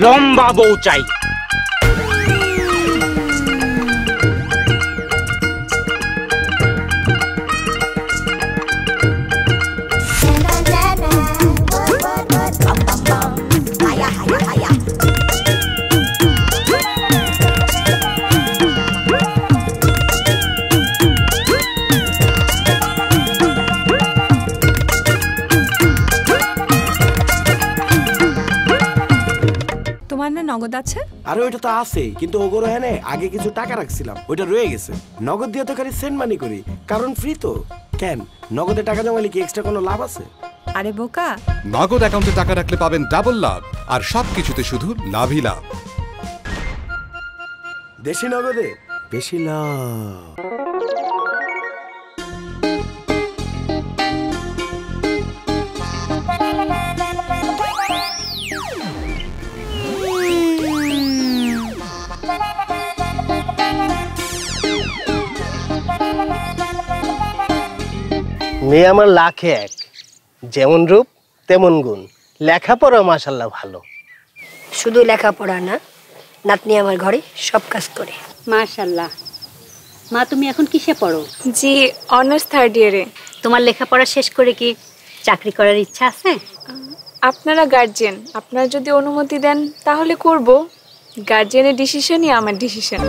লম্বা বউ চাই। নগদ আছে? আরে ওইটা তো আছে, কিন্তু ওগোর হ্যাঁ আগে কিছু টাকা রাখছিলাম, ওইটা রয়ে গেছে। নগদ দিয়ে তো খালি সেন্ড মানি করি, কারণ ফ্রি তো। কেন নগদে টাকা জমাইলে কি এক্সট্রা কোনো লাভ আছে? আরে বোকা, নগদ অ্যাকাউন্টে টাকা রাখলে পাবেন ডাবল লাভ, আর সবকিছুতে শুধু লাভই লাভ। দেশি নগদে বেশি লাভ। মেয়ে আমার লাখে এক, যেমন রূপ তেমন গুণ, লেখাপড়া মাশাআল্লাহ ভালো। শুধু লেখাপড়া না, নাতনি আমার ঘরে সব কাজ করে। মাশাআল্লাহ। মা তুমি এখন কিসে পড়ো? জি অনার্স 3rd ইয়ারে। তোমার লেখাপড়া শেষ করে কি চাকরি করার ইচ্ছা আছে? আপনারা গার্জিয়ান, আপনারা যদি অনুমতি দেন তাহলে করব। গার্জিয়ানের ডিসিশনই আমার ডিসিশন।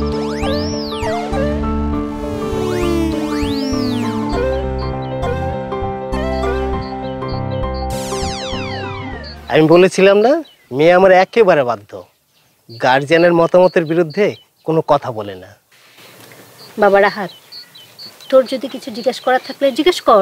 আমি বলেছিলাম না, মেয়ে আমার একেবারে বাধ্য, গার্জিয়ানের মতামতের বিরুদ্ধে কোনো কথা বলে না। বাবা রাহাত, তোর যদি কিছু জিজ্ঞেস করার থাকলে জিজ্ঞেস কর।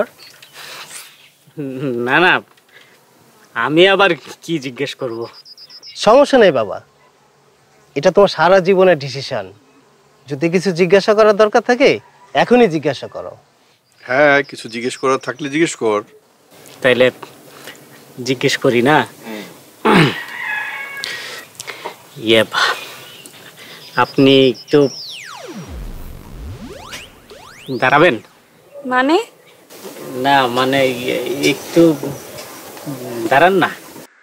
না না, আমি আবার কি জিজ্ঞেস করব? সমস্যা নেই বাবা, এটা তোমার সারা জীবনের ডিসিশন। যদি কিছু জিজ্ঞাসা করার দরকার থাকে এখনই জিজ্ঞাসা করো। হ্যাঁ, কিছু জিজ্ঞেস করার থাকলে জিজ্ঞেস কর। তাইলে জিজ্ঞেস করি না? আপনি একটু দাঁড়াবেন? মানে? না মানে একটু দাঁড়ান না।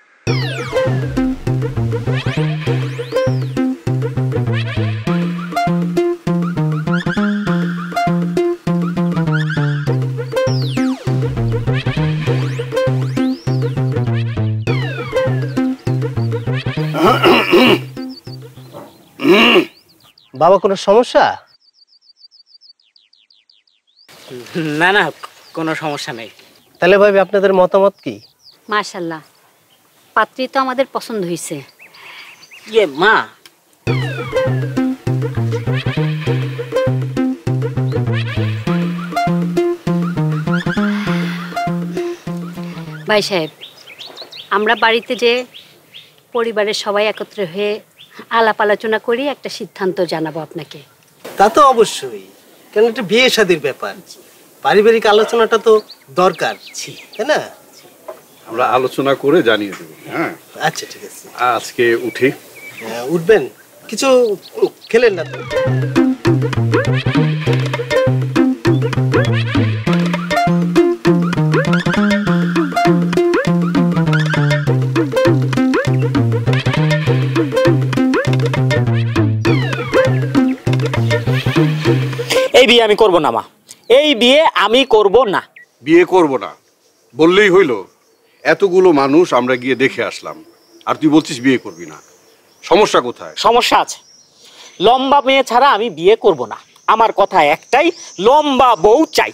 বাবা কোনো সমস্যা? না না, কোনো সমস্যা নেই। তাহলে ভাবি আপনাদের মতামত কি? মাশাআল্লাহ, পাত্রী তো আমাদের পছন্দ হয়েছে। মা, ভাই সাহেব, আমরা বাড়িতে যে পরিবারের সবাই একত্রে হয়ে আলাপ আলোচনা করি, একটা সিদ্ধান্ত জানাবো আপনাকে। তা তো অবশ্যই, কেন এটা বিয়ে শাদীর ব্যাপার, পারিবারিক আলোচনাটা তো দরকার, তাই না? আমরা আলোচনা করে জানিয়ে দেব। হ্যাঁ আচ্ছা ঠিক আছে, আজকে উঠি। উঠবেন? কিছু খেলেন না তো? এই বিয়ে আমি করব না মা, এই বিয়ে আমি করব না। বিয়ে করব না বললেই হইল? এতগুলো মানুষ আমরা গিয়ে দেখে আসলাম, আর তুই বলছিস বিয়ে করবি না? সমস্যা কোথায়? সমস্যা আছে, লম্বা মেয়ে ছাড়া আমি বিয়ে করব না। আমার কথা একটাই, লম্বা বউ চাই।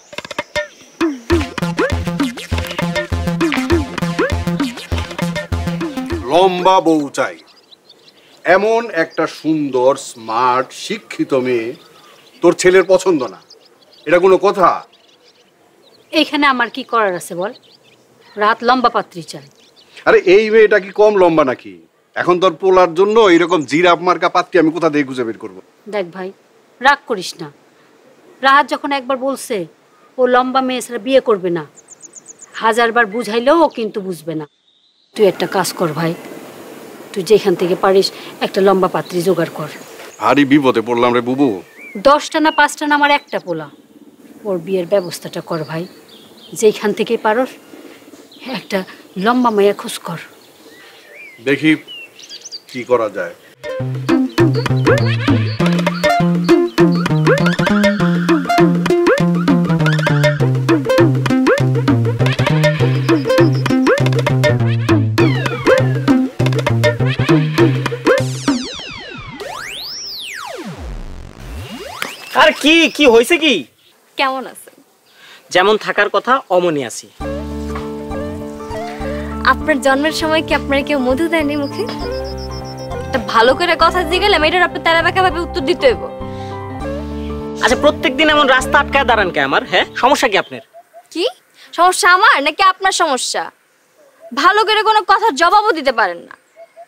লম্বা বউ চাই? এমন একটা সুন্দর স্মার্ট শিক্ষিত মেয়ে তোর ছেলের পছন্দ না? এটা কোনো কথা? এইখানে আমার কি করার আছে বল? রাত লম্বা পাত্রী চাই। আরে এই মেয়েটা কি কম লম্বা নাকি? এখন তোর পোলার জন্য এরকম জিরাফ মার্কা পাত্রী আমি কোথা দিয়ে খুঁজে বের করবো? দেখ ভাই, রাগ করিস না। রাহাত যখন একবার বলছে ও লম্বা মেয়ে ছাড়া বিয়ে করবে না, 1000 বার বুঝাইলেও ও কিন্তু বুঝবে না। তুই একটা কাজ কর ভাই, তুই যেখান থেকে পারিস একটা লম্বা পাত্রী জোগাড় কর। ভারী বিপদে পড়লাম রে বুবু। 10টা না 5টা না আমার একটা পোলা, ওর বিয়ের ব্যবস্থাটা কর ভাই। যেখান থেকে পারস একটা লম্বা মেয়ে খোঁজ কর। দেখি কি করা যায়। আর কি কি হয়েছে কি? কেমন আছেন? যেমন থাকার কথা অমনি আছি। আপনার জন্মের সময় কি আপনার কেউ মধু দেয়নি মুখে? একটা ভালো করে কথা জিজ্ঞাসা এটার আপনি তারা বাঁকা ভাবে উত্তর দিতে হইব। আচ্ছা প্রত্যেকদিন এমন রাস্তা আটকায় দাঁড়ান কে আমার? হ্যাঁ সমস্যা কি আপনার? কি সমস্যা আমার নাকি আপনার সমস্যা? ভালো করে কোনো কথার জবাবও দিতে পারেন না।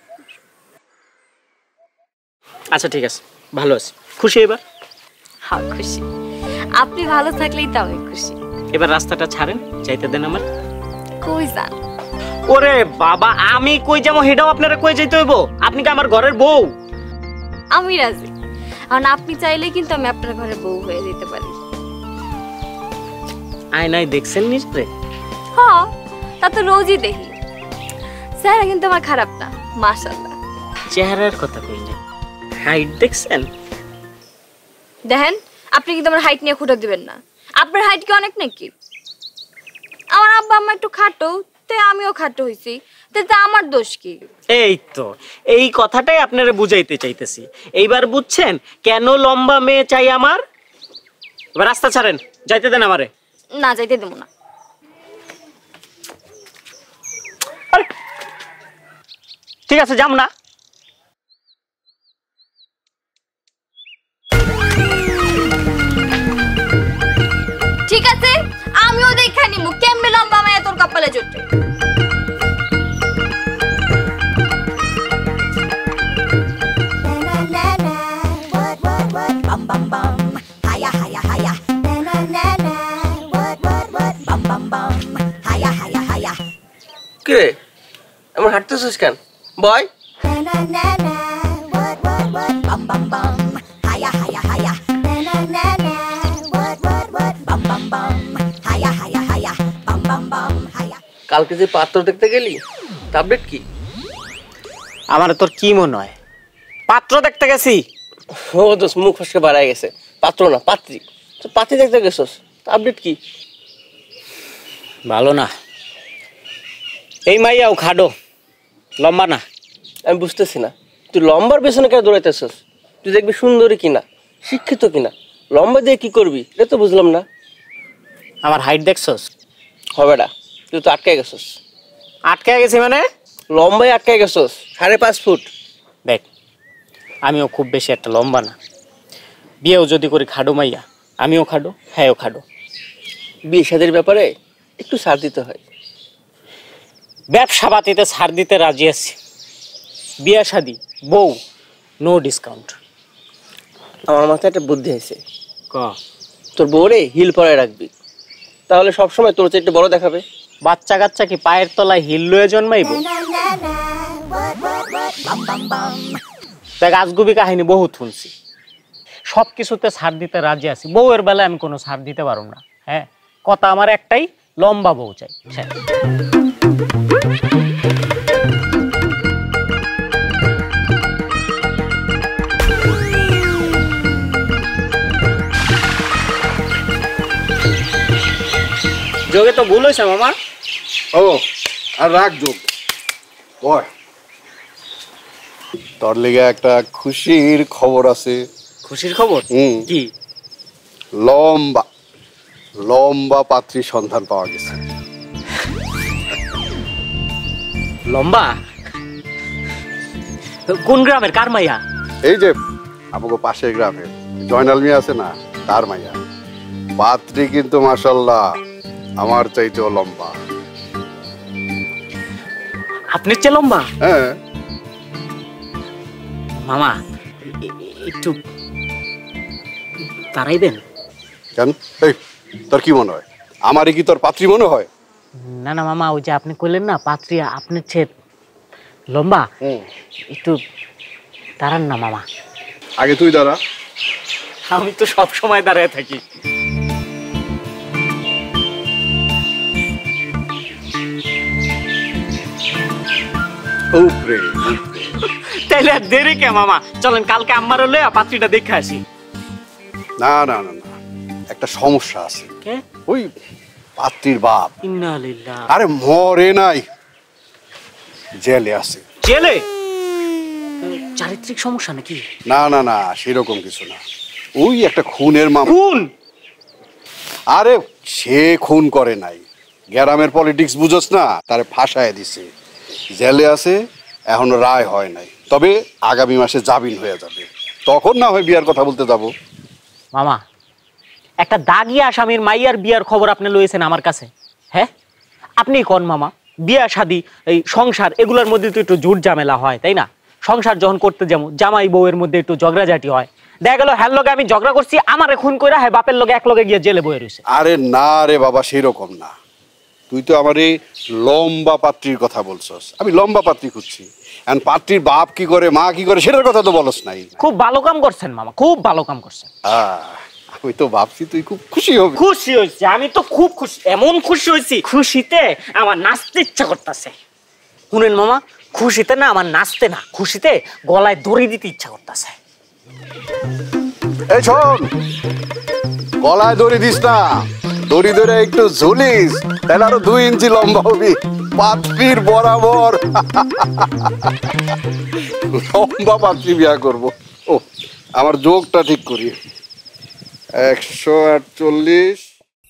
আচ্ছা ঠিক আছে, ভালো আছি। খুশি এবার? হ্যাঁ খুশি। আপনি ভালো থাকলেই তো আমি খুশি। এবার রাস্তাটা ছাড়েন, যাইতে দেন আমার। কই যান? ওরে বাবা, আমি কই যাবো হেডাও আপনারা কই যাইতে হইব? আপনি কি আমার ঘরের বউ? আমি রাজি। আর আপনি চাইলে কিন্তু আমি আপনার ঘরে বউ হয়ে যেতে পারি। আয়নায় দেখছেন নিজে? হ্যাঁ তা তো রোজই দেখি। স্যার কিন্তু আমার খারাপ না, মাশাআল্লাহ। চেহারার কথা কই না, হাইট দেখছেন? দেখেন আপনি কিন্তু আমার হাইট নিয়ে খুঁটা দিবেন না। আপনার হাইট কি অনেক নাকি? আমার আব্বা আম্মা একটু খাটো, তাই আমিও খাটো হইছি, তাতে আমার দোষ কি? এই তো এই কথাটাই আপনারা বুঝাইতে চাইতেছি। এইবার বুঝছেন কেন লম্বা মেয়ে চাই আমার? এবার রাস্তা ছাড়েন, যাইতে দেন আমারে। না যাইতে দেবো না। ঠিক আছে যাম না। ঠিক আছে আমিও দেখা নিমু কেমনে লম্বা মায়া তোর কপালে জুটে। কিরে এমন হাঁটতেছিস কেন? বয় কালকে যে পাত্র দেখতে গেলি আপডেট কি? আমার তোর কি মনে হয় পাত্র দেখতে গেছি? ও দোষ মুখ ফসকে বাড়াই গেছে। পাত্র না পাত্রী। পাত্রী দেখতে গেছস, আপডেট কি? ভালো না। এই মাইয়াও খাডো, লম্বা না। আমি বুঝতেছি না তুই লম্বার পেছনে কেন দৌড়াইতেছস? তুই দেখবি সুন্দরী কিনা, শিক্ষিত কিনা, লম্বা দিয়ে কি করবি এটা তো বুঝলাম না। আমার হাইট দেখছস? হবে না, তুই তো আটকে গেছস। আটকে গেছি মানে? লম্বাই আটকে গেছস, 5.5 ফুট। দেখ আমিও খুব বেশি একটা লম্বা না। বিয়েও যদি করি খাডো মাইয়া, আমিও খাডো, হ্যাঁও খাডো। বিয়ে শাদীর ব্যাপারে একটু ছাড় দিতে হয়। ব্যবসা পাতিতে ছাড় দিতে রাজি আছি, বিয়া শাদি বউ নো ডিসকাউন্ট। আমার মাথায় একটা বুদ্ধি আছে। ক তোর বউরে হিল পরায় রাখবি, তাহলে সবসময় তোর চেয়ে একটু বড় দেখাবে। বাচ্চা কাচ্চা কি পায়ের তলায় হিল লয়ে জন্মাইব? দেখ আজগুবি কাহিনী বহুত শুনছি, সব কিছুতে ছাড় দিতে রাজি আছি। বউয়ের বেলায় আমি কোনো ছাড় দিতে পারব না। হ্যাঁ কথা আমার একটাই, লম্বা বউ চাই। যোগে তো ভুল হয়েছে মামা। ও আর রাখ যোগ বয়। তোর লেগে একটা খুশির খবর আছে। খুশির খবর? কি? লম্বা লম্বা পাত্রীর সন্ধান পাওয়া গেছে। লম্বা? কোন গ্রামের, কার মাইয়া? এই যে আমাকে পাশের গ্রামে জয়নাল মিয়া আছে না, তার মাইয়া। পাত্রী কিন্তু মাশাআল্লাহ আমার চাইতেও লম্বা। আপনার চেয়ে লম্বা? হ্যাঁ মামা একটু তাড়াইবেন। কেন? এই তোর কি মনে হয় আমারই কি তোর পাত্রী মনে হয়? না না মামা, ওই যে আপনি কইলেন না পাত্রী আপনার চেয়ে লম্বা, একটু দাঁড়ান না মামা। আগে তুই দাঁড়া। আমি তো সব সময় দাঁড়ায় থাকি। উপরে তাই তাইলে আর দেরি কে মামা, চলেন কালকে আম্মারে লইয়া পাত্রীটা দেখে আসি। না না না না, একটা সমস্যা আছে। কে? ওই পাত্রীর বাপ। ইন্না লিল্লাহ। আরে মরে নাই, জেলে আছে। জেলে? চারিত্রিক সমস্যা নাকি? না না না, সেরকম কিছু না। ওই একটা খুনের মামলা। খুন? আরে সে খুন করে নাই, গ্রামের পলিটিক্স বুঝোস না, তারে ফাঁসায় দিছে, জেলে আছে, এখনো রায় হয় নাই, তবে আগামী মাসে জামিন হয়ে যাবে, তখন না হয় বিয়ার কথা বলতে যাব। মামা, একটা দাগি আসামির মাইয়ার বিয়ার খবর আপনি লইছেন আমার কাছে? হ্যাঁ, আপনি কোন মামা, বিয়া শাদি এই সংসার এগুলোর মধ্যে তো একটু জুট ঝামেলা হয়, তাই না? সংসার যখন করতে যাবো জামাই বউয়ের মধ্যে একটু ঝগড়াঝাটি হয়, দেখা গেল হ্যার লগে আমি ঝগড়া করছি, আমারে খুন করে হ্যাঁ বাপের লগে এক লগে গিয়ে জেলে বয়ে রয়েছে। আরে না রে বাবা, সেরকম না। তুই তো আমার এই লম্বা পাত্রীর কথা বলছস, আমি লম্বা পাত্রী খুঁজছি। এখন পাত্রীর বাপ কি করে মা কি করে সেটার কথা তো বলস নাই। খুব ভালো কাম করছেন মামা, খুব ভালো কাম করছেন। আমি তো ভাবছি তুই খুব খুশি হবি। খুশি হয়েছি, আমি তো খুব খুশি, এমন খুশি হয়েছি খুশিতে আমার নাচতে ইচ্ছা করতেছে। শুনেন মামা, খুশিতে না আমার নাচতে না, খুশিতে গলায় দড়ি দিতে ইচ্ছা করতেছে। এই শোন, গলায় দড়ি দিস না, দড়ি ধরে একটু ঝুলিস, তাহলে আরো 2 ইঞ্চি লম্বা হবি, পাত্রীর বরাবর। লম্বা পাত্রী বিয়া করব। ও আমার যোগটা ঠিক করি, 148।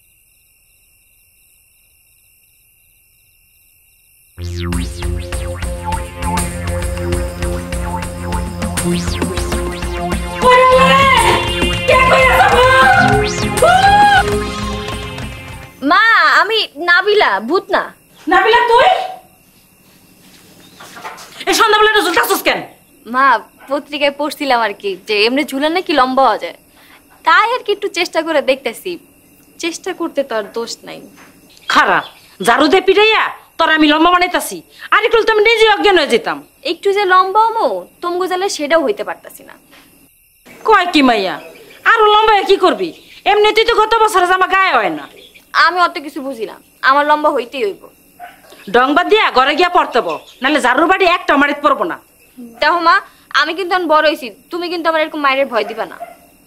মা, আমি নাবিলা, ভূত না। নাবিলা তুই এই সন্ধ্যাবেলা এটা ঝুলতাছস কেন? মা, পত্রিকায় পড়ছিলাম আর কি, যে এমনি ঝুলে নাকি লম্বা হওয়া যায়, তাই আর কি একটু চেষ্টা করে দেখতেছি। চেষ্টা করতে তো আর দোষ নাই। খারাপ ঝাড়ু দিয়ে পিটাইয়া তোর আমি লম্বা বানাইতাছি, আর একটু তো আমি নিজে অজ্ঞান হয়ে যেতাম। একটু যে লম্বা হমো তোমগো জালে সেটাও হইতে পারতাছি না। কয় কি মাইয়া, আরো লম্বা হয়ে কি করবি? এমনিতেই তো গত বছর জামা গায়ে হয় না। আমি অত কিছু বুঝি না, আমার লম্বা হইতেই হইব। ডংবাদ দিয়া ঘরে গিয়া পড়তে বো, নাহলে ঝাড়ুর বাড়ি একটা মারিত পড়বো না। দেখো মা, আমি কিন্তু এখন বড় হয়েছি, তুমি কিন্তু আমার এরকম মায়ের ভয় দিবা না।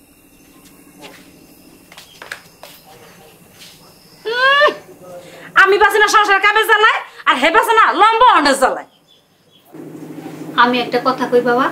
আমি বাসি না সংসার কামে চালায়, আর হে বাসে না লম্বা হন্ডে চালায়। আমি একটা কথা কই বাবা,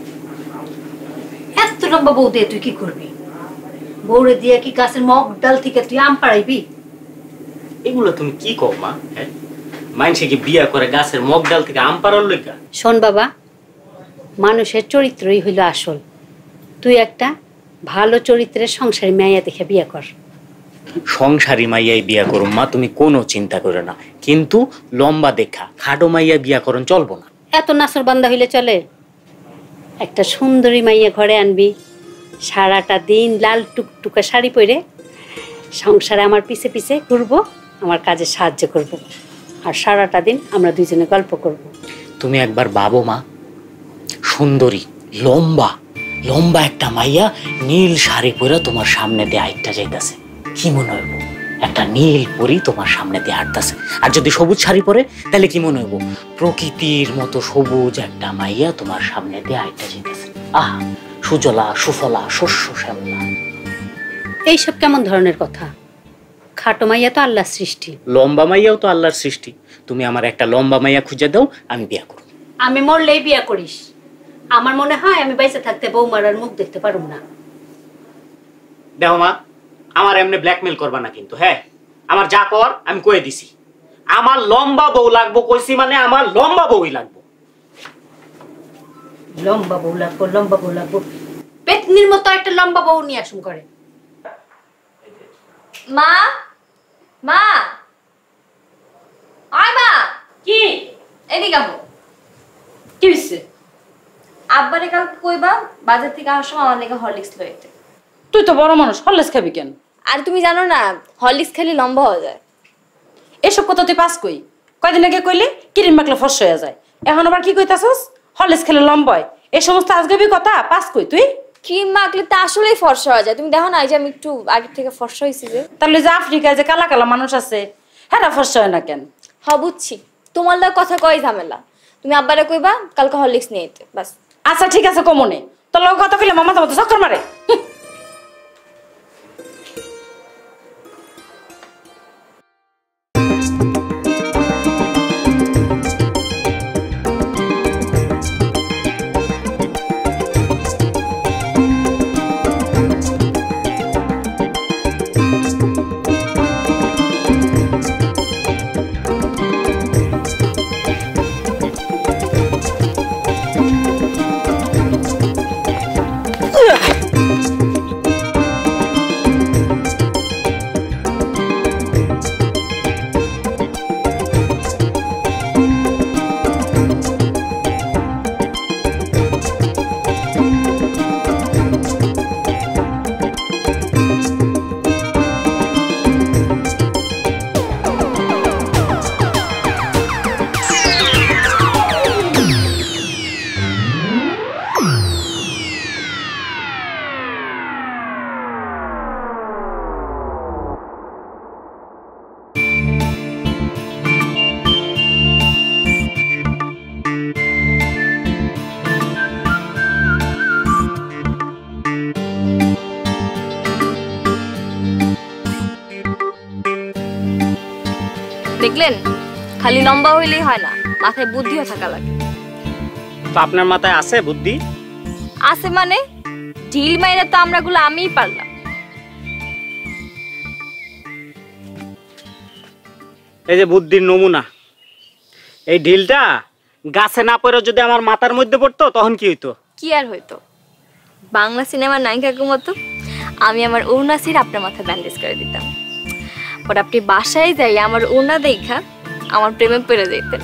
এত লম্বা বউ দিয়ে তুই কি করবি? বউরে দিয়ে কি গাছের মগ ডাল থেকে তুই আম পাড়াইবি? এগুলো তুমি কি কও মা? হ্যাঁ, মানুষে কি বিয়া করে গাছের মগ ডাল থেকে আম পাড়ার লইগা? শোন বাবা, মানুষের চরিত্রই হইল আসল। তুই একটা ভালো চরিত্রের সংসারী মাইয়া দেখে বিয়ে কর। সংসারী মাইয়াই বিয়া করুম মা, তুমি কোনো চিন্তা করো না, কিন্তু লম্বা দেখা খাডো মাইয়া বিয়া করুন চলবো না। এত নাসর বান্দা হইলে চলে? একটা সুন্দরী মাইয়া ঘরে আনবি, সারাটা দিন লাল টুকটুকা শাড়ি পরে সংসারে আমার পিছে পিছে ঘুরবো, আমার কাজে সাহায্য করব, আর সারাটা দিন আমরা দুইজনে গল্প করব। তুমি একবার ভাবো মা, সুন্দরী লম্বা লম্বা একটা মাইয়া নীল শাড়ি পরে তোমার সামনে দিয়ে আইটা যাইতাছে, কি মনে হইব? একটা নীল পরি তোমার সামনে দিয়ে হাঁটতেছে। আর যদি সবুজ শাড়ি পরে তাহলে কি মনে হইব? প্রকৃতির মতো সবুজ একটা মাইয়া তোমার সামনে দিয়ে হাঁটতে যেতেছে। আহ, সুজলা সুফলা শস্য শ্যামলা। এইসব কেমন ধরনের কথা? খাটো মাইয়া তো আল্লাহর সৃষ্টি, লম্বা মাইয়াও তো আল্লাহর সৃষ্টি। তুমি আমার একটা লম্বা মাইয়া খুঁজে দাও, আমি বিয়া করব। আমি মরলেই বিয়া করিস। আমার মনে হয় আমি বাইসে থাকতে বৌমার আর মুখ দেখতে পারুম না। দেখো মা, আমার এমনি ব্ল্যাকমেল করবা না কিন্তু। হ্যাঁ, আমার যা কর আমি কয়ে দিছি, আমার লম্বা বউ লাগবো কইছি, মানে আমার লম্বা বউই লাগবো। লম্বা বউ লাগবো, লম্বা বউ লাগবো, পেতনির মতো একটা লম্বা বউ নিয়ে আসুন করে। মা, মা, আয় মা। কি এদিকে আহো। কি হইছে? আব্বারে কাল কইবা বাজার থেকে আসার সময় আমার লেগে হরলিক্স লইতে। তুই তো বড় মানুষ, হরলিক্স খাবি কেন? আর তুমি জানো না হরলিক্স খেলে লম্বা হয়ে যায়। এসব কথা তুই পাস কই? কয়দিন আগে কইলি কিরিম মাখলে ফর্স হয়ে যায়, এখন আবার কি কইতাছস হরলিক্স খেলে লম্বা হয়? এই সমস্ত আজগবি কথা পাস কই তুই? ক্রিম মাখলে তো আসলেই ফর্সা হয়ে যায়। তুমি দেখো না এই যে আমি একটু আগে থেকে ফর্সা হয়েছি যে। তাহলে যে আফ্রিকায় যে কালা কালা মানুষ আছে হ্যাঁ ফর্সা হয় না কেন? হ বুঝছি, তোমার লাগে কথা কয় ঝামেলা। তুমি আব্বারে কইবা কালকে হরলিক্স নিয়ে যেতে, বাস। আচ্ছা ঠিক আছে কমনে, তোর লোক কথা কইলে মামা তো চক্কর মারে। দেখলেন, খালি লম্বা হইলেই হয় না, মাথায় বুদ্ধিও থাকা লাগে। তো আপনার মাথায় আছে বুদ্ধি? আছে মানে ঢিল মাইরা তো আমরাগুলো আমিই পারলাম। এই যে বুদ্ধির নমুনা, এই ঢিলটা গাছে না পড়ে যদি আমার মাথার মধ্যে পড়তো তখন কি হইতো? কি আর হইতো, বাংলা সিনেমার নায়িকাকে মতো আমি আমার ওড়নাসির আপনার মাথায় ব্যান্ডেজ করে দিতাম। পর আপনি বাসায় যাই আমার ওড়না দেখা আমার প্রেমে পড়ে যেতেন।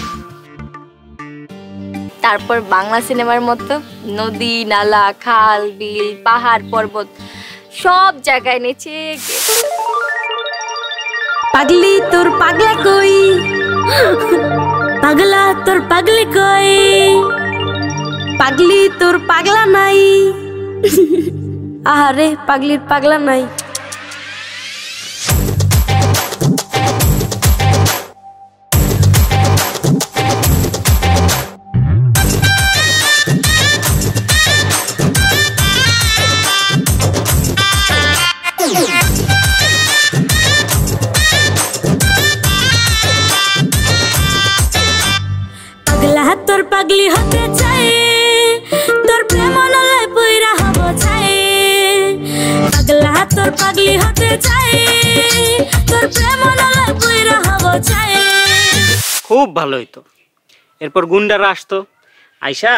তারপর বাংলা সিনেমার মতো নদী নালা খাল বিল পাহাড় পর্বত সব জায়গায় নেচে পাগলি তোর পাগলা কই, পাগলা তোর পাগলি কই, পাগলি তোর পাগলা নাই। আহারে পাগলির পাগলা নাই। তোর পাগলি হতে চাই, তোর প্রেম নলে পুইরা হব চাই। পাগলা তোর পাগলি হতে চাই, তোর প্রেম নলে পুইরা হব চাই। খুব ভালো হইতো। এরপর গুন্ডারা আসতো, আয়শা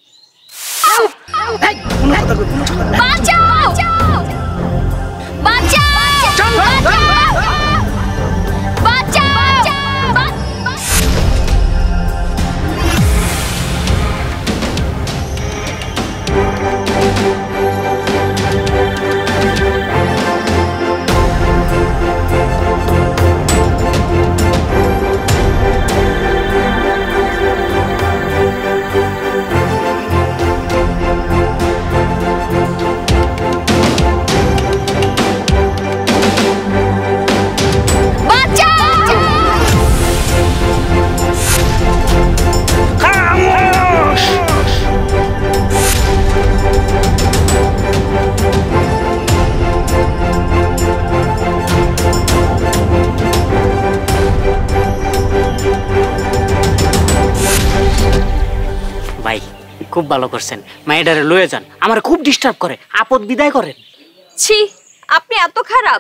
খুব ভালো করছেন, মাইডারে লয়ে যান, আমার খুব ডিস্টার্ব করে, আপদ বিদায় করেন। ছি, আপনি এত খারাপ।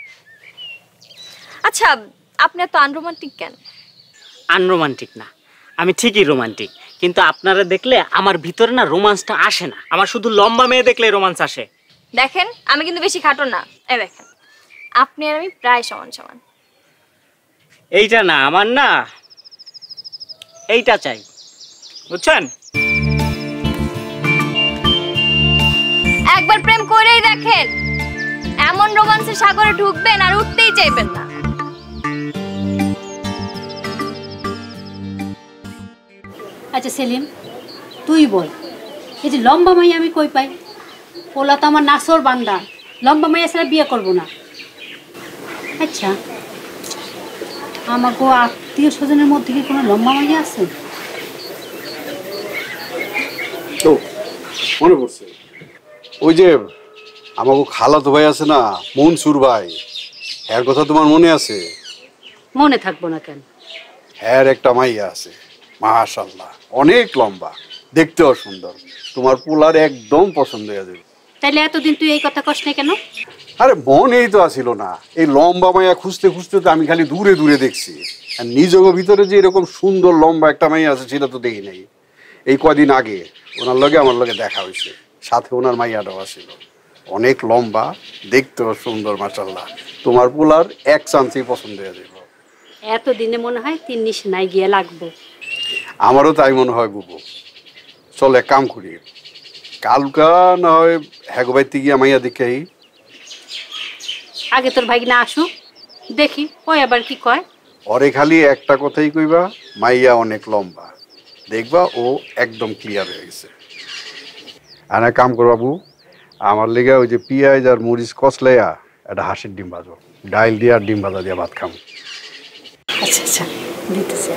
আচ্ছা, আপনি এত আনরোমান্টিক কেন? আনরোমান্টিক না, আমি ঠিকই রোমান্টিক, কিন্তু আপনারা দেখলে আমার ভিতরে না রোমান্সটা আসে না। আমার শুধু লম্বা মেয়ে দেখলে রোমান্স আসে। দেখেন, আমি কিন্তু বেশি খাটো না। এই দেখেন, আপনি আর আমি প্রায় সমান সমান। এইটা না, আমার না এইটা চাই, বুঝছেন? একবার প্রেম করেই দেখেন, এমন রোমান্সের সাগরে ঢুকবেন আর উঠতেই চাইবেন না। আচ্ছা সেলিম, তুই বল, এই যে লম্বা মাইয়া আমি কই পাই? পোলা তো আমার নাসর বান্দা, লম্বা মাইয়া ছাড়া বিয়ে করবো না। আচ্ছা, আমাকে আত্মীয় স্বজনের মধ্যে কি কোনো লম্বা মাইয়া আছে? তো মনে পড়ছে ওই যে আমাকে খালাতো ভাই আছে না, মনসুর ভাই, এর কথা তোমার মনে আছে? মনে থাকবো না কেন? হ্যাঁ, একটা মাইয়া আছে, মাশাআল্লাহ, অনেক লম্বা, দেখতেও সুন্দর। তোমার পোলার একদম পছন্দ হয়ে যাবে। তাইলে এতদিন তুই এই কথা কস নাই কেন? আরে মনেই তো আসিল না। এই লম্বা মাইয়া খুঁজতে খুঁজতে তো আমি খালি দূরে দূরে দেখছি, আর নিজের ভিতরে যে এরকম সুন্দর লম্বা একটা মাইয়া আছে সেটা তো দেখি নাই। এই কদিন আগে ওনার লগে আমার লগে দেখা হয়েছে, সাথে ওনার মাইয়াটাও আসিল, অনেক লম্বা, দেখতেও সুন্দর, মাশাআল্লাহ। তোমার পোলার এক চান্সেই পছন্দ হয়ে যাবে। এতদিনে মনে হয় তিন নিশানায় গিয়ে লাগবো। আমারও তাই মনে হয় বুবু। চল এক কাম করি, কালকা না হয় হ্যাগো বাইতে গিয়া মাইয়া দেখে আগে তোর ভাই না আসুক, দেখি ওই আবার কি কয়। ওরে খালি একটা কথাই কইবা, মাইয়া অনেক লম্বা, দেখবা ও একদম ক্লিয়ার হয়ে গেছে। আর এক কাম করো বাবু, আমার লেগে ওই যে পিঁয়াজ আর মরিচ কষলাইয়া একটা হাঁসের ডিম ভাজো, ডাইল দিয়ে আর ডিম ভাজা দিয়ে ভাত খাম। আচ্ছা আচ্ছা, দিতেছে।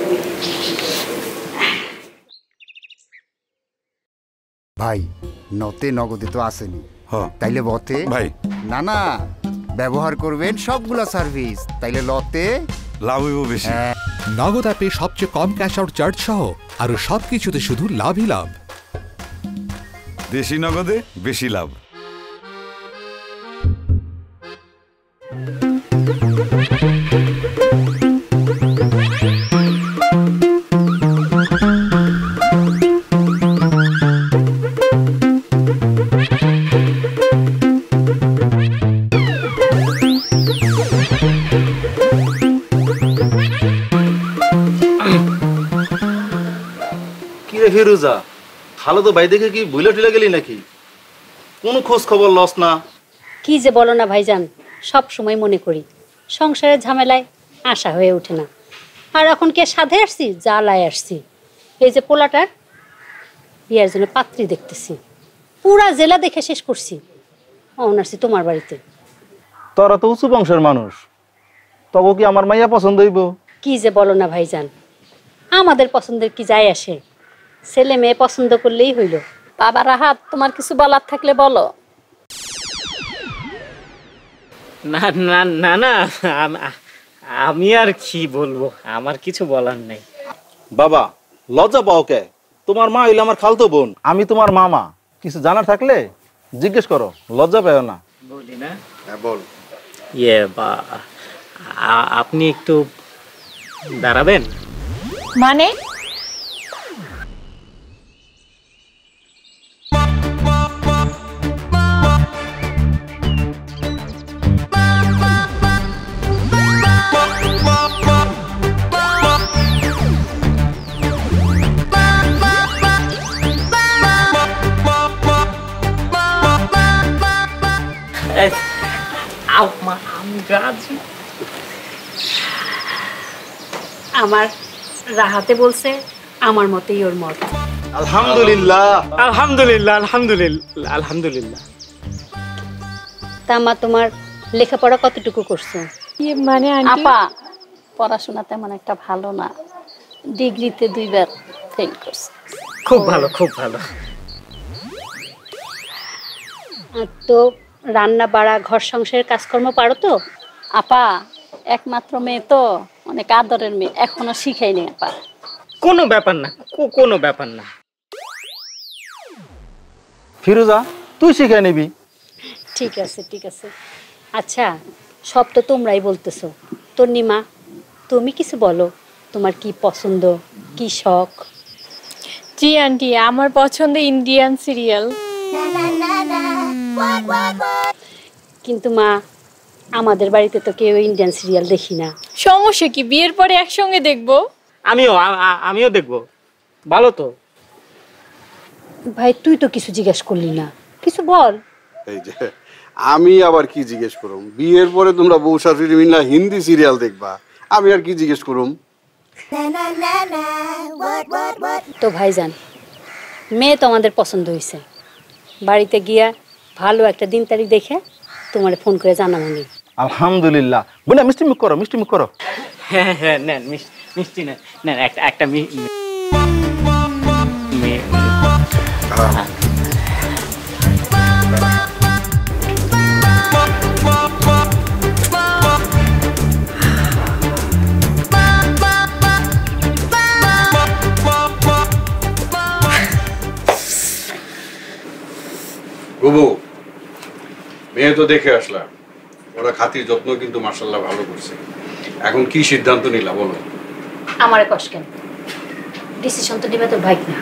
ভাই নতে নগদে তো আসেনি, তাইলে বতে ভাই না না ব্যবহার করবেন সবগুলা সার্ভিস, তাইলে লতে লাভ হইব বেশি। নগদ অ্যাপে সবচেয়ে কম ক্যাশ আউট চার্জ সহ আরো সবকিছুতে শুধু লাভই লাভ। দেশি নগদে বেশি লাভ। ফিরুজা, খালো তো ভাই দেখে কি ভুলে টুলে গেলি নাকি? কোনো খোঁজ খবর লস না? কি যে বলো না ভাইজান, সব সময় মনে করি, সংসারের ঝামেলায় আশা হয়ে ওঠে না। আর এখন কে সাধে আসছি, জ্বালায় আসছি। এই যে পোলাটার বিয়ের জন্য পাত্রী দেখতেছি, পুরা জেলা দেখে শেষ করছি, আসছি তোমার বাড়িতে। তোরা তো উঁচু বংশের মানুষ, তবু কি আমার মাইয়া পছন্দ হইব? কি যে বলো না ভাইজান, আমাদের পছন্দের কি যায় আসে? ছেলে মেয়ে পছন্দ করলেই হইল। বাবা রাহাত, তোমার কিছু বলার থাকলে বলো। না না না না, আমি আর কি বলবো, আমার কিছু বলার নেই। বাবা লজ্জা পাও কে? তোমার মা হইলে আমার খালতো বোন, আমি তোমার মামা। কিছু জানার থাকলে জিজ্ঞেস করো, লজ্জা পেও না। বলি না? হ্যাঁ বল। ইয়ে বা আপনি একটু দাঁড়াবেন? মানে আমার রাহাতে বলছে আমার মতেই ওর মত। আলহামদুলিল্লাহ আলহামদুলিল্লাহ আলহামদুলিল্লাহ আলহামদুলিল্লাহ। তা মা, তোমার লেখাপড়া কতটুকু করছো? মানে আপা পড়াশোনা তেমন একটা ভালো না, ডিগ্রিতে 2 বার ফেল করছে। খুব ভালো, খুব ভালো। তো রান্না বাড়া ঘর সংসারের কাজকর্ম পারো তো? আপা একমাত্র মেয়ে তো, অনেক আদরের মেয়ে, এখনো শিখাইনি আপা। কোনো ব্যাপার না, কোনো ব্যাপার না। ফিরোজা, তুই শিখে নিবি। ঠিক আছে ঠিক আছে। আচ্ছা, সব তো তোমরাই বলতেছো, তন্নিমা তুমি কিছু বলো, তোমার কি পছন্দ, কি শখ? জি আন্টি, আমার পছন্দ ইন্ডিয়ান সিরিয়াল। কিন্তু মা, আমাদের বাড়িতে তো কেউ ইন্ডিয়ান সিরিয়াল দেখি না। সমস্যা কি, বিয়ের পরে একসঙ্গে দেখবো। আমিও দেখবো, ভালো তো। ভাই তুই তো কিছু জিজ্ঞেস করলি না, কিছু বল। এই যে আমি আবার কি জিজ্ঞেস করুম? বিয়ের পরে তোমরা বউ শাশুড়ি মিলা হিন্দি সিরিয়াল দেখবা, আমি আর কি জিজ্ঞেস করুম? তো ভাইজান, মেয়ে তো আমাদের পছন্দ হয়েছে, বাড়িতে গিয়া ভালো একটা দিন তারিখ দেখে তোমার ফোন করে জানাবো নি। আলহামদুলিল্লাহ। বোনা মিষ্টি মুখ করো, মিষ্টি মুখ করো। হ্যাঁ হ্যাঁ, নেন মিষ্টি নেন, নেন একটা বুবু মেয়ে তো দেখে আসলাম, ওরা খাতির যত্ন কিন্তু মাশাআল্লাহ ভালো করছে। এখন কি সিদ্ধান্ত নিলা বলো? আমারে কষ্ট কেন, ডিসিশন তো নেবে তোর ভাই না।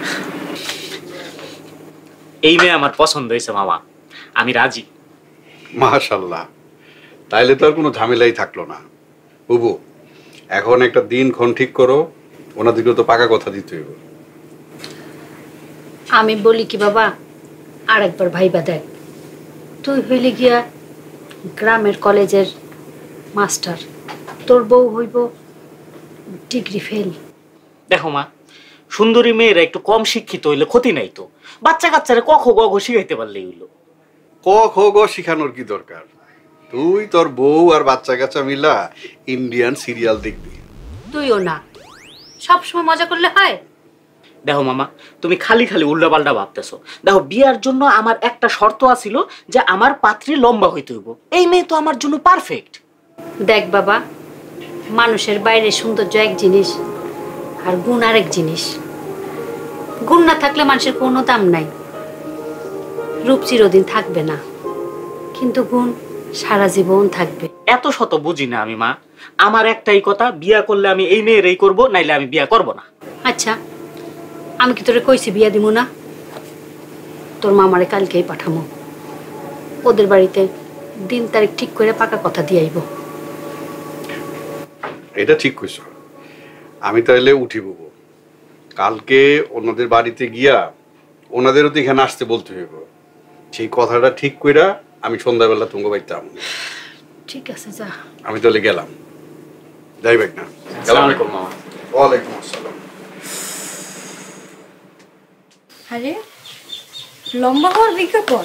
এই মেয়ে আমার পছন্দ হয়েছে মামা, আমি রাজি। মাশাআল্লাহ, তাইলে তো আর কোনো ঝামেলাই থাকলো না। বুবু এখন একটা দিনক্ষণ ঠিক করো, ওনাদেরকে তো পাকা কথা দিতে হইব। আমি বলি কি বাবা, আরেকবার ভাইবা দেখ, তুই হইলে গিয়া গ্রামের কলেজের মাস্টার, তোর বউ হইব ডিগ্রি ফেল। দেখো মা, সুন্দরী মেয়েরা একটু কম শিক্ষিত হইলে ক্ষতি নাই তো, বাচ্চা কাচ্চারা ক খ গ ঘ শিখাইতে পারলেই হইলো। ক খ গ শিখানোর কি দরকার? তুই তোর বউ আর বাচ্চা কাচ্চা মিলা ইন্ডিয়ান সিরিয়াল দেখবি। তুইও না, সবসময় মজা করলে হয়? দেখো মামা, তুমি খালি খালি উল্টাপাল্টা ভাবতেছো। দেখো, বিয়ার জন্য আমার একটা শর্ত আছিল যে আমার পাত্রী লম্বা হইতে হইব। এই মেয়ে তো আমার জন্য পারফেক্ট। দেখ বাবা, মানুষের বাইরে সৌন্দর্য এক জিনিস আর গুণ আরেক জিনিস। গুণ না থাকলে মানুষের কোনো দাম নাই, রূপ চিরদিন থাকবে না, কিন্তু গুণ সারা জীবন থাকবে। এত শত বুঝি না আমি মা, আমার একটাই কথা, বিয়া করলে আমি এই মেয়েরই করব, নাইলে আমি বিয়া করব না। আচ্ছা, আমি কি তোরে কইছি বিয়া দিব না? তোর মামারে কালকেই পাঠামো, ওদের বাড়িতে দিন তারিখ ঠিক করে পাকা কথা দিয়ে আইব। এটা ঠিক কইছ। আমি তাহলে উঠি বুবু, কালকে ওনাদের বাড়িতে গিয়া ওনাদেরও তো এখানে আসতে বলতে হইব। সেই কথাটা ঠিক কইরা আমি সন্ধ্যাবেলা তুঙ্গ বাইতাম। ঠিক আছে, যা। আমি তাহলে গেলাম, যাইবেক না? আসসালামু আলাইকুম মামা। ওয়ালাইকুম আসসালাম। আরে লম্বা হওয়ার বিজ্ঞাপন?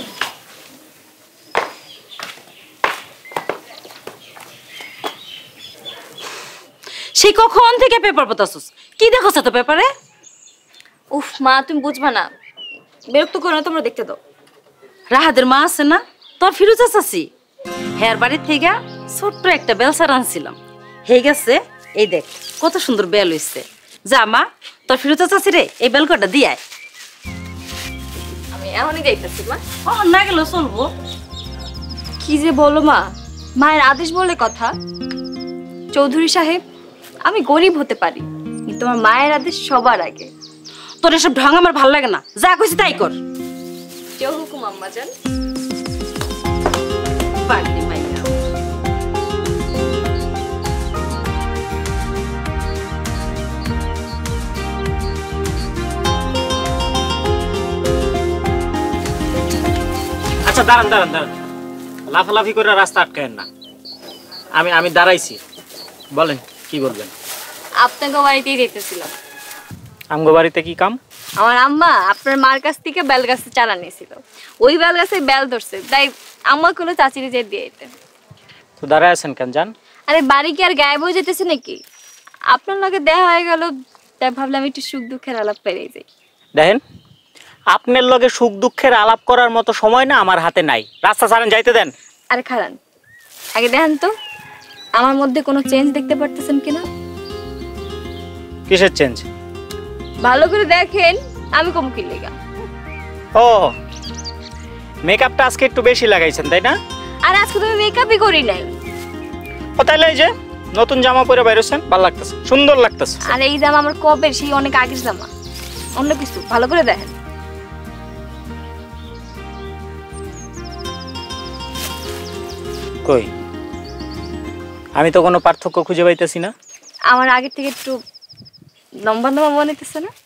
সেই কখন থেকে পেপার পড়তাছস? কি দেখছস তো পেপারে? উফ মা, তুমি বুঝবা না, বিরক্ত করো না, তোমরা দেখতে দাও। রাহাদের মা আছে না, তোর ফিরোজা চাচি, হেয়ার বাড়ির থেকে ছোট্ট একটা বেলসার আনছিলাম, হয়ে গেছে। এই দেখ কত সুন্দর বেল হইছে। যা মা, তোর ফিরোজা চাচি রে এই বেলকটা দিয়ে আয়। আমি এমনই যাইতেছি মা। ও না গেল চলবো? কি যে বলো মা, মায়ের আদেশ বলে কথা। চৌধুরী সাহেব, আমি গরিব হতে পারি, কিন্তু আমার মায়ের আদেশ সবার আগে। তোর এসব ঢং আমার ভালো লাগে না, যা কইছি তাই কর। কেউ হুকুম আম্মা জান। পাগলি মাইয়া। আচ্ছা দাঁড়ান দাঁড়ান দাঁড়ান, লাফালাফি করে রাস্তা আটকায়েন না। আমি দাঁড়াইছি, বলেন কি বলবেন? আপনাকে বাড়িতেই যেতেছিলাম। আমগো বাড়িতে কি কাম? আমার আম্মা আপনার মার কাছ থেকে বেল গাছে চারা নিয়েছিল, ওই বেল গাছে বেল ধরছে, তাই আম্মা কোনো চাচিরে যে দিয়ে দিতে। তো দাঁড়ায় আছেন কেন, যান। আরে বাড়ি কি আর গায়েব হয়ে যেতেছে নাকি? আপনার লগে দেখা হয়ে গেল, তাই ভাবলাম একটু সুখ দুঃখের আলাপ পেরিয়ে যাই। দেখেন, আপনার লগে সুখ দুঃখের আলাপ করার মতো সময় না আমার হাতে নাই। রাস্তা ছাড়েন, যাইতে দেন। আরে খারান, আগে দেখেন তো আমার মধ্যে কোনো চেঞ্জ দেখতে পারতেছেন কিনা। কিসের চেঞ্জ? ভালো করে দেখেন, আমি কম কি লেগা। ও, মেকআপটা আজকে একটু বেশি লাগাইছেন তাই না? আর আজকে তুমি মেকআপই করি নাই। ও তাইলে এই যে নতুন জামা পরে বাইরেছেন, ভালো লাগতেছে, সুন্দর লাগতেছে। আর এই জামা আমার কবে, সেই অনেক আগের জামা, অন্য কিছু। ভালো করে দেখেন। কই, আমি তো কোনো পার্থক্য খুঁজে পাইতেছি না। আমার আগের থেকে একটু লম্বা লম্বা মনে হইতেছে না?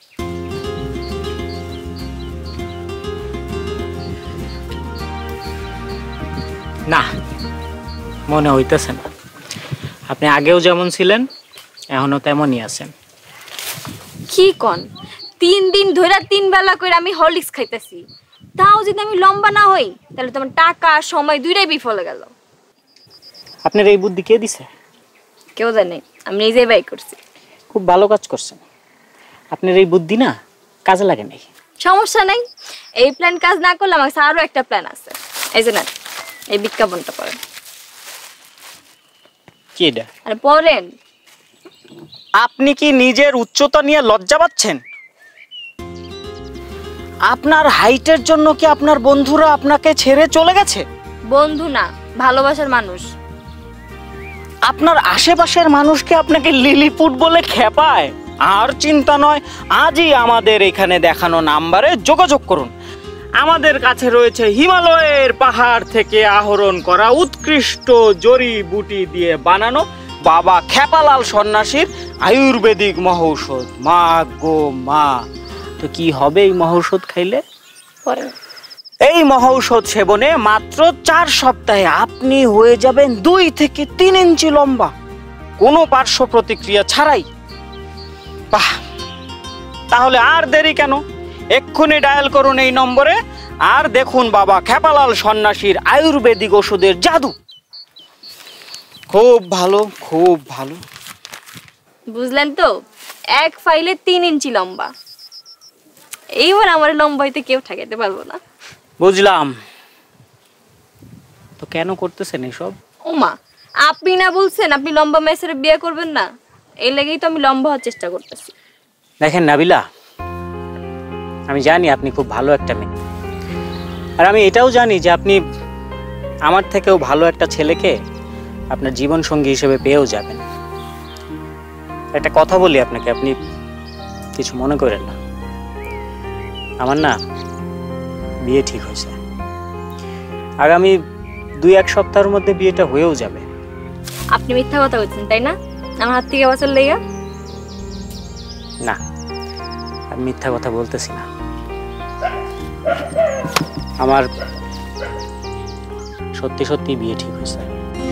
না, মনে হইতেছে না। আপনি আগেও যেমন ছিলেন এখনো তেমনই আছেন। কি কন? 3 দিন ধরে 3 বেলা করে আমি হরলিক্স খাইতেছি, তাও যদি আমি লম্বা না হই তাহলে তোমার টাকা সময় দুইটাই বিফলে গেল। আপনার এই বুদ্ধি কে দিছে? কেউ জানে, আমি নিজেই বাই করছি। খুব ভালো কাজ করছেন। আপনার এই বুদ্ধি না কাজে লাগে নাই। সমস্যা নাই, এই প্ল্যান কাজ না করলে আমার কাছে আরো একটা প্ল্যান আছে। এই যে না, এই বিজ্ঞাপনটা পড়েন। কি এটা? আরে পড়েন। আপনি কি নিজের উচ্চতা নিয়ে লজ্জা পাচ্ছেন? আপনার হাইটের জন্য কি আপনার বন্ধুরা আপনাকে ছেড়ে চলে গেছে? বন্ধু না, ভালোবাসার মানুষ। আপনার আশেপাশের মানুষ কি আপনাকে লিলিপুট বলে খেপায়? আর চিন্তা নয়, আজই আমাদের এখানে দেখানো নাম্বারে যোগাযোগ করুন। আমাদের কাছে রয়েছে হিমালয়ের পাহাড় থেকে আহরণ করা উৎকৃষ্ট জড়িবুটি দিয়ে বানানো বাবা খেপালাল সন্ন্যাসীর আয়ুর্বেদিক মহৌষধ। মা গো মা, তো কি হবে এই মহৌষধ খাইলে? এই মহৌষধ সেবনে মাত্র 4 সপ্তাহে আপনি হয়ে যাবেন 2 থেকে 3 ইঞ্চি লম্বা, কোনো পার্শ্ব প্রতিক্রিয়া ছাড়াই। বাহ, তাহলে আর দেরি কেন? এক্ষুনি ডায়াল করুন এই নম্বরে আর দেখুন বাবা খেপালাল সন্ন্যাসীর আয়ুর্বেদিক ওষুধের জাদু। খুব ভালো, খুব ভালো। বুঝলেন তো, এক ফাইলে 3 ইঞ্চি লম্বা। এইবার আমার লম্বা হইতে কেউ ঠেকাতে পারবো না। বুঝলাম, তো কেন করতেছেন এসব? ওমা, আপনি না বলছেন আপনি লম্বা মেয়ের বিয়ে করবেন না, এই লেগেই তো আমি লম্বা হওয়ার চেষ্টা করতেছি। দেখেন নাবিলা, আমি জানি আপনি খুব ভালো একটা মেয়ে, আর আমি এটাও জানি যে আপনি আমার থেকেও ভালো একটা ছেলেকে আপনার জীবন সঙ্গী হিসেবে পেয়েও যাবেন। একটা কথা বলি আপনাকে, আপনি কিছু মনে করেন না। আমার না বিয়ে ঠিক হয়েছে, আগামী 2-1 সপ্তাহের মধ্যে বিয়েটা হয়েও যাবে। আপনি মিথ্যা কথা বলছেন তাই না, আমার হাত থেকে বাঁচার লেগা? না, আমি মিথ্যা কথা বলতেছি না। আমার সত্যি সত্যি বিয়ে ঠিক হয়েছে।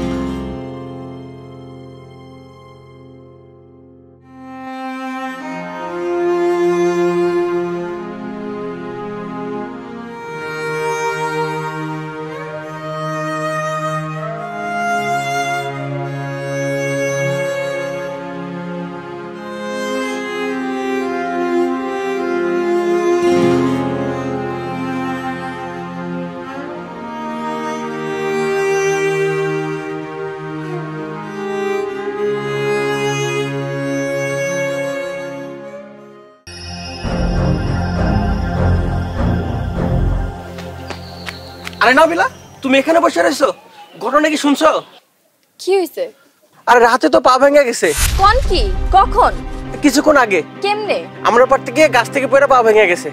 আরে নাবিলা, তুমি এখানে বসে রয়েছো, ঘটনা কি শুনছো? কি হয়েছে? আরে রাতে তো পা ভেঙে গেছে। কোন কি? কখন? কিছুক্ষণ আগে। কেমনে? আমরা পারতে গিয়ে গাছ থেকে পড়ে পা ভেঙে গেছে।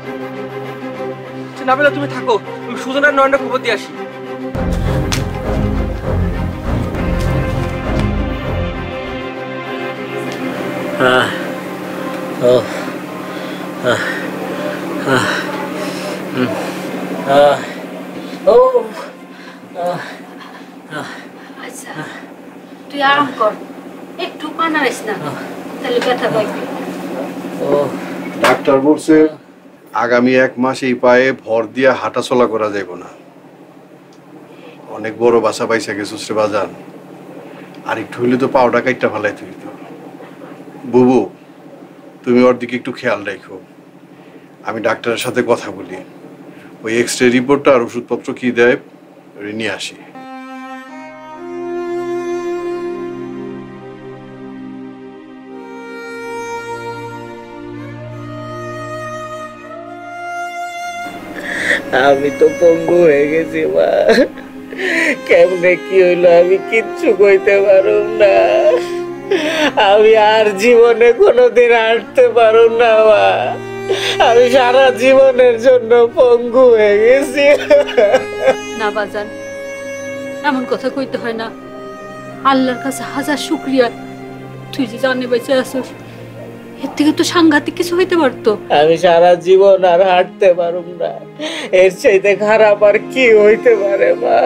নাবিলা তুমি থাকো, আমি সুজনের নয়নের খবর দিয়ে আসি। আচ্ছা, তুই আরাম কর, একটু পানারিস না, তাহলে ব্যথা পাইবি। ডাক্তার বলছে আগামী 1 মাস এই পায়ে ভর দিয়া হাঁটাচলা করা যাইব না। অনেক বড় বাসা পাইছে গেছিস রে বাজান, আর একটু হইলে তো পাউডা কাইটটা ফেলাইতে হইত। বুবু, তুমি ওর দিকে একটু খেয়াল রাখো, আমি ডাক্তারের সাথে কথা বলি, ওই এক্সরে রিপোর্টটা আর ওষুধপত্র কি দেয় নিয়ে আসি। আমি তো পঙ্গু হয়ে গেছি মা, কেমনে কি হইলো আমি কিচ্ছু কইতে পারুম না। আমি আর জীবনে কোনোদিন হাঁটতে পারুম না মা, আমি সারা জীবনের জন্য পঙ্গু হয়ে গেছি। না বাজান, এমন কথা কইতে হয় না। আল্লাহর কাছে হাজার শুকরিয়া তুই যে জানে বেঁচে আসিস, এর থেকে তো সাংঘাতিক কিছু হইতে পারতো। আমি সারা জীবন আর হাঁটতে পারুম না, এর চাইতে খারাপ আর কি হইতে পারে মা।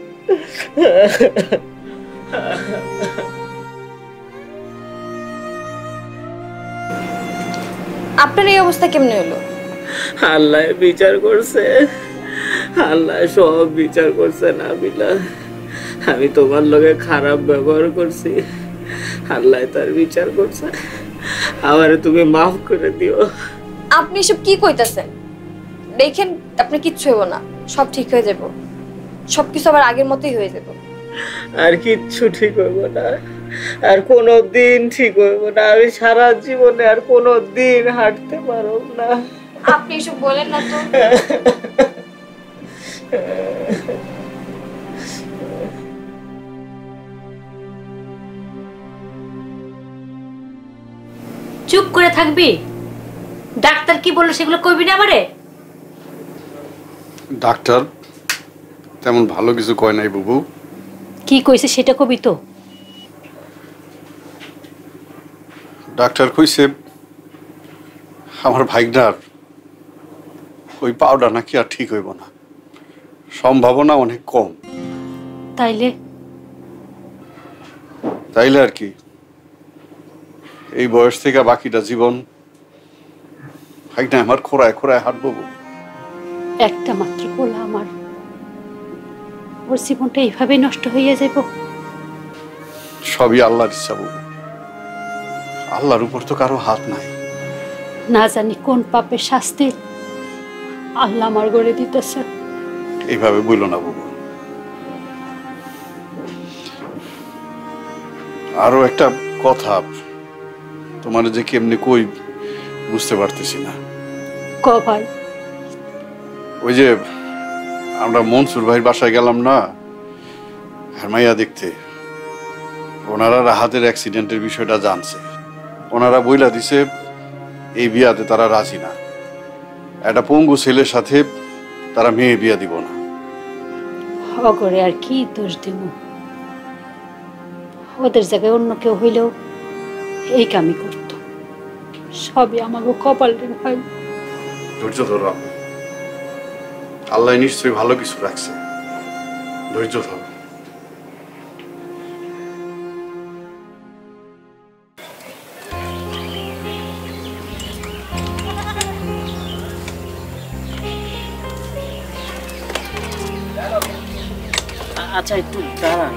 আপনার এই অবস্থা কেমনে হলো? আল্লাহ বিচার করছে, আল্লাহ সব বিচার করছে নাবিলা। আমি তোমার লগে খারাপ ব্যবহার করছি, আল্লাহ তার বিচার করছে, আমারে তুমি মাফ করে দিও। আপনি এসব কি কইতাছেন? দেখেন আপনার কিচ্ছু হইব না, সব ঠিক হয়ে যাব, সবকিছু আবার আগের মতোই হয়ে যাব। আর কিচ্ছু ঠিক হইব না, আর কোনো দিন ঠিক হইব না। আমি সারা জীবনে আর কোনো দিন হাঁটতে পারব না। আপনি এসব বলেন না তো। চুপ করে থাকবি? ডাক্তার কি বললো সেগুলো কইবি না আমারে? ডাক্তার তেমন ভালো কিছু কয় নাই বুবু। কি কইছে সেটা কবি তো। ডাক্তার কইছে আমার ভাইগনার ওই পাউডার নাকি আর ঠিক হইব না, সম্ভাবনা অনেক কম। তাইলে তাইলে আর কি এই বয়স থেকে বাকিটা জীবন ভাইগনা আমার খোরায় খোরায় হাঁটবো। একটা মাত্র পোলা আমার, ওর জীবনটা এইভাবেই নষ্ট হইয়া যাইব? সবই আল্লাহর ইচ্ছা বুবু, আল্লাহর উপর তো কারো হাত নাই। না জানি কোন পাপের শাস্তি আল্লাহ আমার গড়ে দিতেছে। এইভাবে বইল না বুবু। আরো একটা কথা তোমার যে কেমনি কই বুঝতে পারতেছি না। ক ভাই। ওই যে আমরা মনসুর ভাইয়ের বাসায় গেলাম না হেরমাইয়া দেখতে, ওনারা রাহাতের অ্যাক্সিডেন্টের বিষয়টা জানছে। ওনারা বইলা দিছে এই বিয়াতে তারা রাজি না, একটা পঙ্গু ছেলের সাথে তারা মেয়ে বিয়া দিব না। অগরে আর কি দোষ দিব? ওদের জায়গায় অন্য কেউ হইলেও এই কামই করত। সবই আমাকে কপাল রে ভাই। ধৈর্য ধরো, আল্লাহ নিশ্চয়ই ভালো কিছু রাখছে, ধৈর্য ধরো। আচ্ছা একটু দাঁড়ান,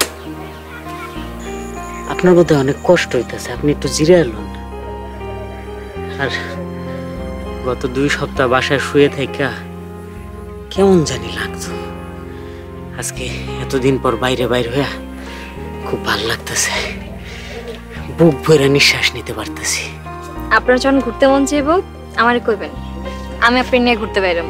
আপনার বোধহয় অনেক কষ্ট হইতেছে, আপনি একটু জিরে এলেন। আর গত 2 সপ্তাহ বাসায় শুয়ে থাকা কেমন জানি লাগতো, আজকে এতদিন পর বাইরে বাইরে হইয়া খুব ভালো লাগতেছে, বুক ভরে নিঃশ্বাস নিতে পারতেছি। আপনার যখন ঘুরতে মন চাইব আমারে কইবেন, আমি আপনি নিয়ে ঘুরতে বাইরাম।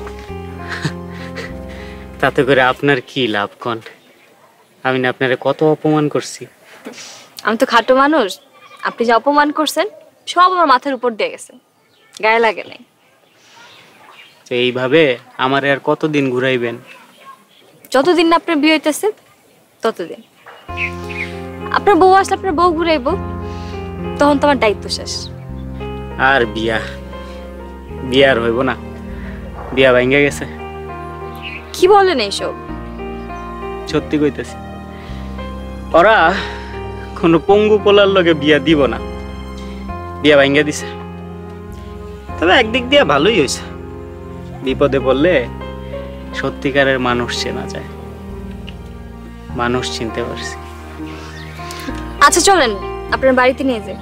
তাতে করে আপনার কি লাভ কোন? আমি না আপনারে কত অপমান করছি। আমি তো খাটো মানুষ, আপনি যে অপমান করছেন সব আমার মাথার উপর দিয়ে গেছে, গায়ে লাগে নাই। তো এইভাবে আমারে আর কতদিন ঘুরাইবেন? যতদিন না আপনার বিয়ে হইতেছে ততদিন। আপনার বউ আসলে আপনার বউ ঘুরাইব, তখন তোমার দায়িত্ব শেষ। আর বিয়া আর হইব না, বিয়া ভাঙ্গা গেছে। কি বলেন এইসব? সত্যি কইতেছি, ওরা কোনো পঙ্গু পোলার লগে বিয়া দিব না, বিয়া ভাঙ্গা দিছে। তবে একদিক দিয়ে ভালোই হয়েছে, বিপদে পড়লে সত্যিকারের মানুষ চেনা যায়, মানুষ চিনতে পারছি। আচ্ছা চলেন আপনার বাড়িতে নিয়ে যাই।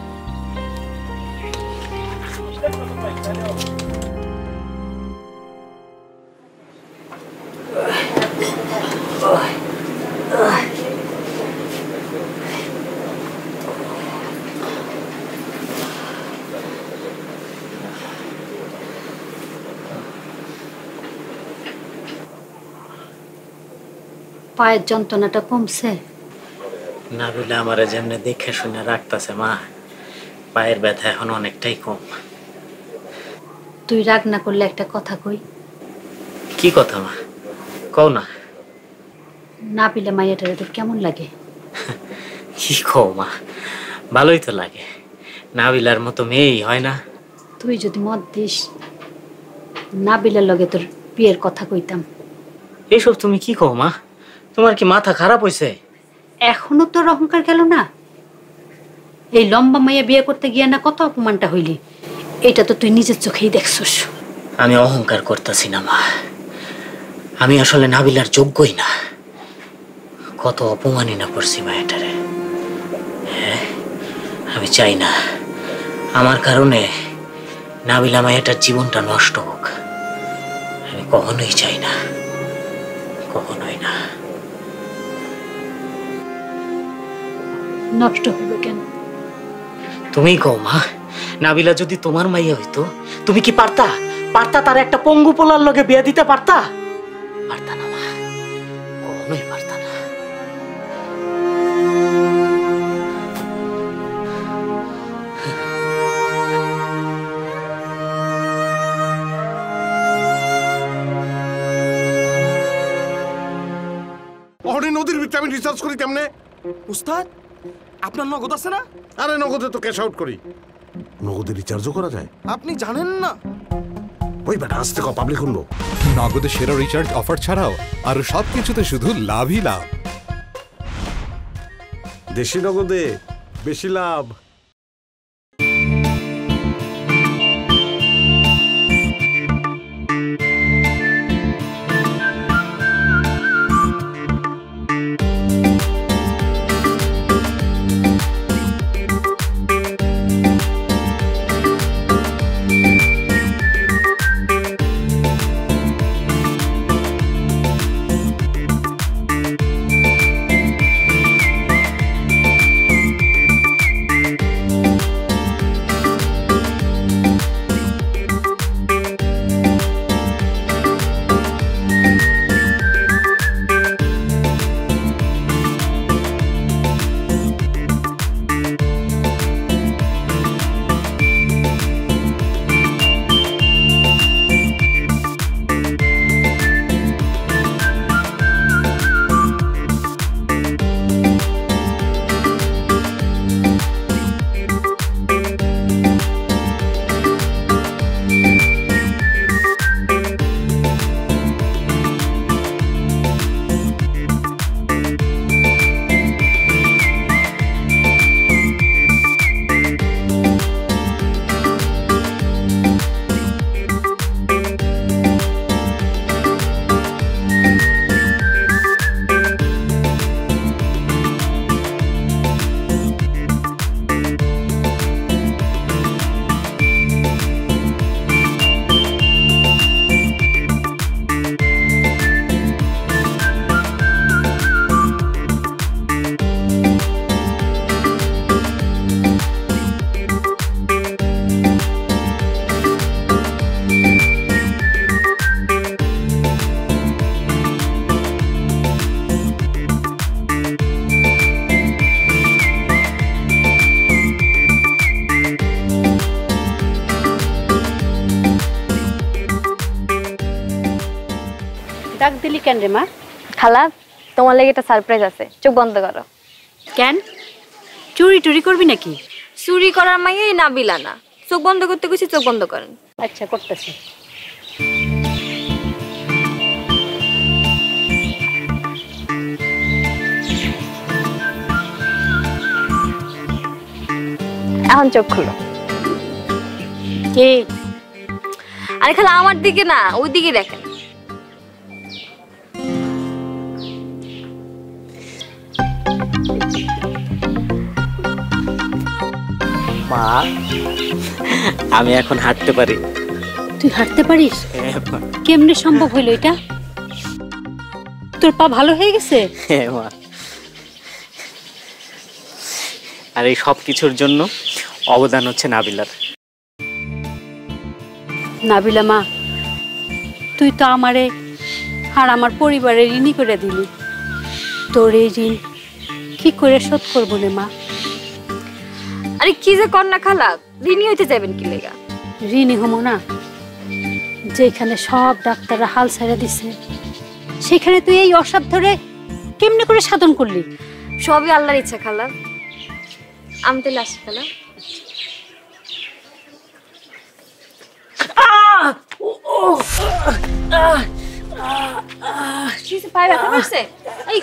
পায়ের যন্ত্রণাটা কমছে? না বলে আমারে যেমনে দেখে শুনে রাখতেছে মা, পায়ের ব্যথা এখন অনেকটাই কম। তুই রাগ না করলে একটা কথা কই। কি কথা মা, কও না। না পিলে মাইয়াটারে তোর কেমন লাগে? কি কও মা, ভালোই তো লাগে, নাবিলার মতো মেয়েই হয় না। তুই যদি মত দিস নাবিলার লগে তোর বিয়ের কথা কইতাম। এইসব তুমি কি কও মা, তোমার কি মাথা খারাপ হইছে? এখনো তোর অহংকার গেল না? এই লম্বা মাইয়া বিয়ে করতে গিয়া না কত অপমানটা হইলি, এটা তো তুই নিজের চোখেই দেখছস। আমি অহংকার করতেছি না মা, আমি আসলে নাবিলার যোগ্যই না। কত অপমানই না করছি মায়াটারে। হ্যাঁ, আমি চাই না আমার কারণে নাবিলা মায়াটার জীবনটা নষ্ট হোক। কখনোই চাই না, কখনোই না। নষ্ট হইবে কেন? তুমি কও মা, নাবিলা যদি তোমার মাইয়া হইতো তুমি কি পারতা? পারতা তার একটা পঙ্গু পোলার লগে বিয়ে দিতে পারতা? পারতা না মা, কখনোই পারতা না। নদীর ভিতরে আমি রিসার্চ করি কেমনে? উস্তাদ আপনার নগদ আছে না? আরে নগদে তো ক্যাশ আউট করি। নগদে রিচার্জও করা যায়? আপনি জানেন না? ওই বেটা আসতে কো, পাবলিক শুনবো। নগদে সেরা রিচার্জ অফার ছাড়াও আর সবকিছুতে শুধু লাভই লাভ। দেশি নগদে বেশি লাভ। ডাক দিলি কেন রে মা? খালা তোমার লাগে একটা সারপ্রাইজ আছে, চোখ বন্ধ করো। কেন? চুরি টুরি করবি নাকি? চুরি করার মাইয়া এই নাবিলা না, চোখ বন্ধ করতে কইছি, চোখ বন্ধ করেন। আচ্ছা করতেছি। এখন চোখ খুলো। কে? আরে খালা আমার দিকে না, ওই দিকে দেখেন। মা আমি এখন হাঁটতে পারি। তুই হাঁটতে পারিস? কেমনে সম্ভব হইল এটা? তোর পা ভালো হয়ে গেছে? হ্যাঁ মা, আর এই সব কিছুর জন্য অবদান হচ্ছে নাবিলার। নাবিলা মা, তুই তো আমারে আর আমার পরিবারের ঋণী করে দিলি। তোর এই ঋণ কি করে শোধ করবো রে মা? আরে কি যে কর না খালা, ঋণী হইতে যাবেন কি লেগা? ঋণী হমো না? যেখানে সব ডাক্তাররা হাল ছেড়ে দিছে, সেখানে তুই এই অসাধ্যরে কেমনে করে সাধন করলি? সবই আল্লাহর ইচ্ছা খালা। আমি তাহলে আসি খালা। পায়ে ব্যথা করছে? এই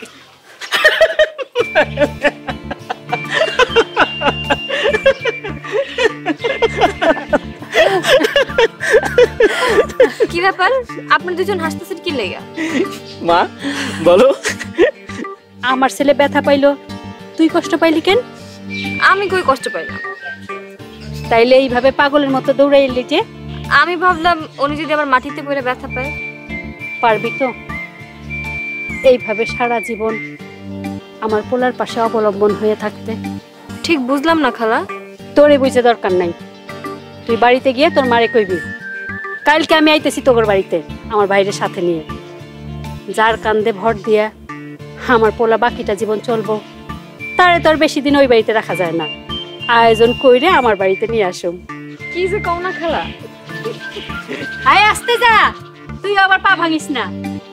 কি ব্যাপার, আপনার দুজন হাসতেছেন কি লেগা? মা বলো। আমার ছেলে ব্যথা পাইলো, তুই কষ্ট পাইলি কেন? আমি কই কষ্ট পাই না। তাইলে এইভাবে পাগলের মতো দৌড়াইলি যে? আমি ভাবলাম উনি যদি আবার মাটিতে পড়ে ব্যথা পায়। পারবি তো এইভাবে সারা জীবন আমার পোলার পাশে অবলম্বন হয়ে থাকতে? ঠিক বুঝলাম না খালা। তোরে বুঝে দরকার নাই, তুই বাড়িতে গিয়ে তোর মারে কইবি কালকে আমি আইতেছি তোর বাড়িতে আমার ভাইয়ের সাথে নিয়ে। যার কান্দে ভর দিয়া আমার পোলা বাকিটা জীবন চলবো, তারে তোর বেশি দিন ওই বাড়িতে রাখা যায় না। আয়োজন কইরে আমার বাড়িতে নিয়ে আসুম। কি যে কও না খালা। আয় আসতে যা, তুই আবার পা ভাঙিস না।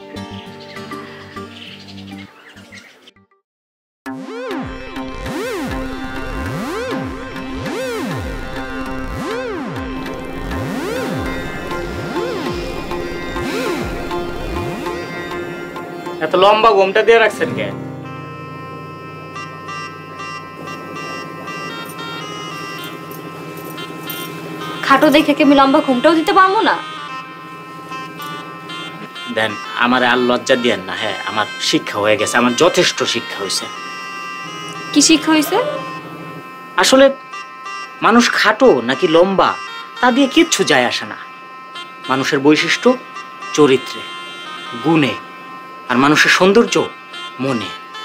এত লম্বা ঘুমটা দিয়ে রাখছেন কে? খাটো দেখে কি আমি লম্বা ঘুমটাও দিতে পারবো না? দেন আমার আর লজ্জা দিয়েন না। হ্যাঁ, আমার শিক্ষা হয়ে গেছে, আমার যথেষ্ট শিক্ষা হয়েছে। কি শিক্ষা হয়েছে? আসলে মানুষ খাটো নাকি লম্বা তা দিয়ে কিচ্ছু যায় আসে না। মানুষের বৈশিষ্ট্য চরিত্রে, গুণে, আর মানুষের সৌন্দর্য মনে।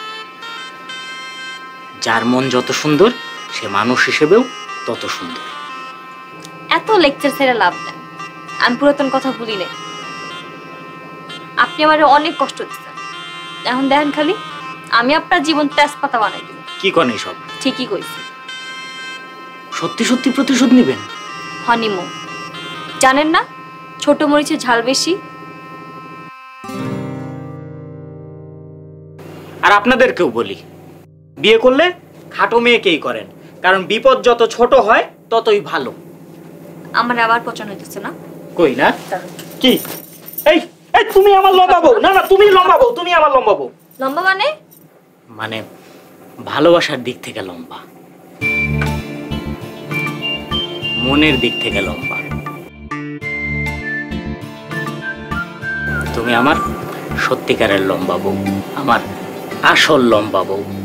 যার মন যত সুন্দর সে মানুষ হিসেবেও তত সুন্দর। এত লেকচার ছেড়ে লাভ নেই, আমি পুরাতন কথা ভুলি নাই। আপনি আমার অনেক কষ্ট দিচ্ছেন, এখন দেখেন খালি আমি আপনার জীবন তেজপাতা বানাই দিব। কি করেন এইসব? ঠিকই কইছি। সত্যি সত্যি প্রতিশোধ নিবেন? হানিমুন জানেন না, ছোট মরিচের ঝাল বেশি। আর আপনাদেরকেও বলি, বিয়ে করলে খাটো মেয়েকেই করেন, কারণ বিপদ যত ছোট হয় ততই ভালো। আমার আবার পছন্দ হইতেছে না। কই না কি? এই এই তুমি আমার লম্বা বউ। না না, তুমি লম্বা বউ, তুমি আমার লম্বা বউ। লম্বা মানে? মানে ভালোবাসার দিক থেকে লম্বা, মনের দিক থেকে লম্বা। তুমি আমার সত্যিকারের লম্বা বউ, আমার আসল লম্বা বউ।